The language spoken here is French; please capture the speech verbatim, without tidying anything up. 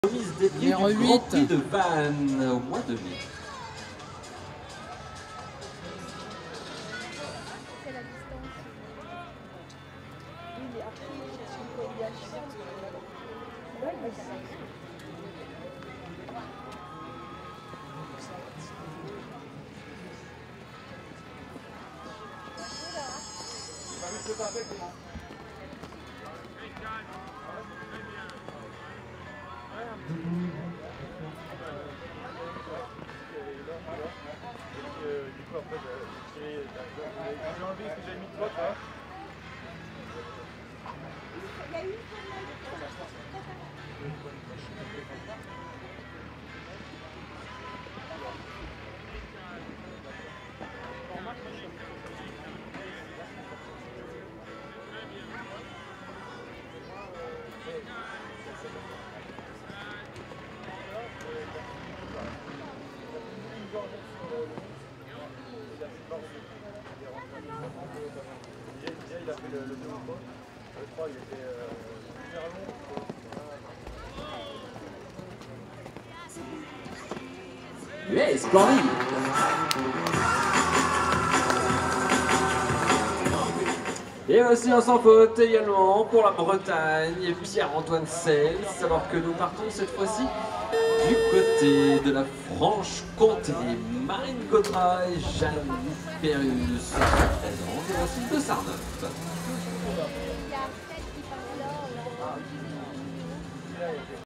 Remise des prix du Grand Prix de Vannes au mois de mai. C'est la distance. Oui, mais après, c'est une coalition. Ouais, mais ça va. Du coup après j'ai enlevé ce que j'ai mis de droite là. Il y a une Il a fait le deux ou trois. Le trois il était super long. U S Paris. Et aussi un sans faute également pour la Bretagne, Pierre-Antoine Sels, alors que nous partons cette fois-ci du côté de la Franche-Comté. Marine Cotra et Jeanne Perrus sont présentes et voici de Sarneuf.